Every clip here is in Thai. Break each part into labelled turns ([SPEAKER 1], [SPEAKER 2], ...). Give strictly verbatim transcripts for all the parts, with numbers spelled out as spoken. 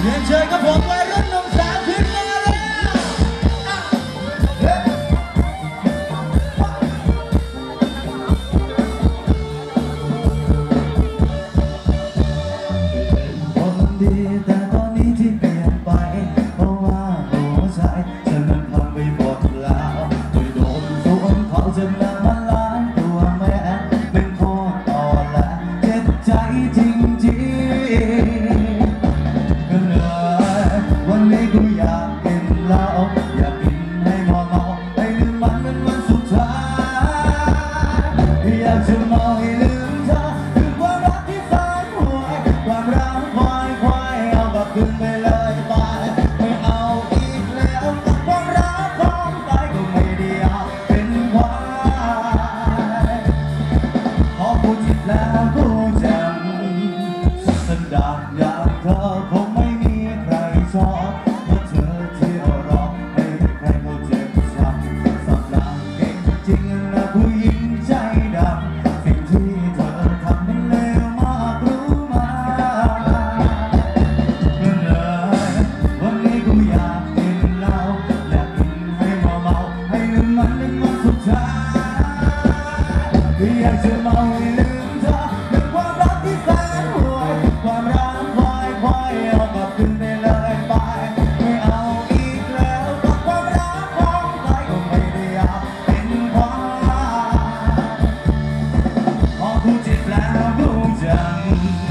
[SPEAKER 1] เรียนเชิญกับผมวัยรุ่นหนุ่มสาวขึ้นมาเลยคนดีแต่ตอนนี้ที่เปลี่ยนไปเพราะว่าหัวใจฉันนั้นพังไปหมดแล้วไปโดนสวนเขาจนนำมาล้างตัวแม่เป็นคนอ่อนและเจ็บใจจริงวันนี้กูอยากกินเหล้าอยากกินให้เมาเมาให้ลืมมันเป็นวันสุดท้ายอยากจะเมาให้ลืมเธอคือความรักที่แสนห่วยความรักควายควายเอากลับคืนไปเลยไปไม่เอาอีกแล้วกับความรักของไปก็ไม่ได้อยากเป็นควายพอพูดจิตแล้วกูจำสันดานอยากเธอคงไม่มีใครชอบเพราะเธอที่รอให้ใครเขาเจ็บช้ำสับหลังเก่งจริงนะผู้หญิงใจดำสิ่งที่เธอทำมันเลวมากรู้ไหมวันนี้กูอยากกินเหล้าอยากกินให้เมาเมาให้ลืมมันเป็นวันสุดท้ายอยากจะเมาให้ลืมเธอเป็นความรักที่แสนห่วยความรักควายควายเอากลับคืนไปเลยไปไม่เอาอีกแล้วกับความรักของใครก็ไม่ได้อยากเป็นควายพอกูเจ็บแล้วกูจำ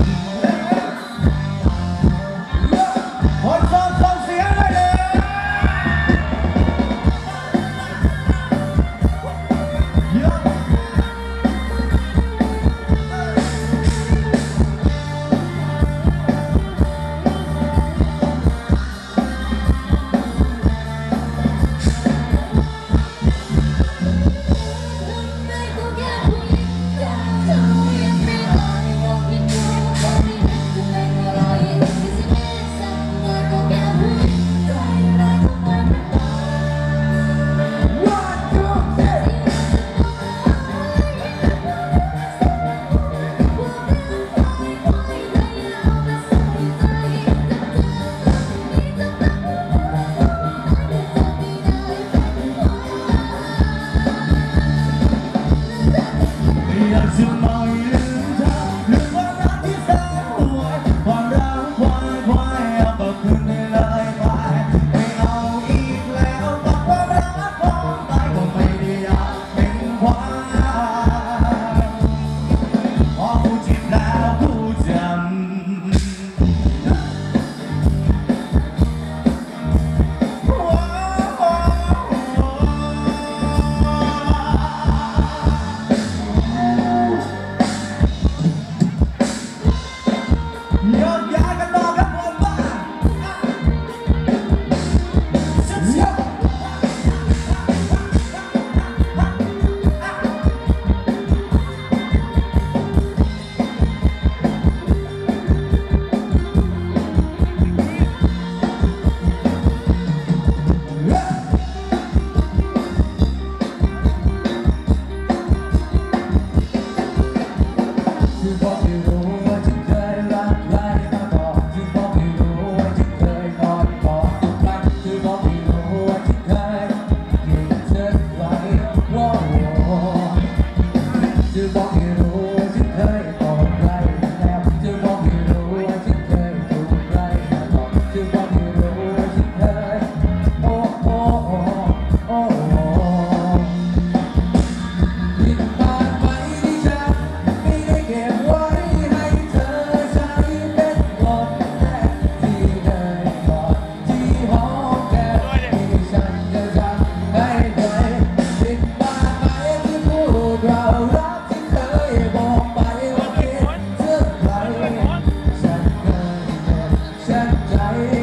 [SPEAKER 1] คนชอบส่งเสียงมาเลยอยากจะเมาให้ลืมเธอลืมความรักที่แสนห่วยความรักควายควายเอากลับคืนไปเลยไปไม่เอาอีกแล้วกับความรักของใครก็ไม่ได้อยากเป็นควายพอกูเจ็บแล้วกูจำยกย้ายกันต่อครับผมบ้าคือบอกให้รู้ว่าฉันเคยรักใครมาก่อนคือบอกให้รู้ว่าฉันเคยนอนกอดใครคือบอกให้รู้ว่าฉันเคยกินเธอไว้ว้าวคือบอกให้รู้ว่าฉันเคยกอดใครแล้วคือบอกให้รู้ว่าฉันเคยถูกใครมาก่อนคือบอกให้รู้ว่าฉันเคยโอ้โอ้โอ้โอ้ผิดพลาดไปที่ฉันไม่ได้เก็บไว้ให้เธอใช้เป็นคนแรกที่เคยกอดที่หอมแก้มที่ฉันจะจำให้ไว้ผิดพลาดไปที่พูดเรารักที่เคยบอกไปว่าคิดถึงใครฉันเคยเจ็บฉันใจ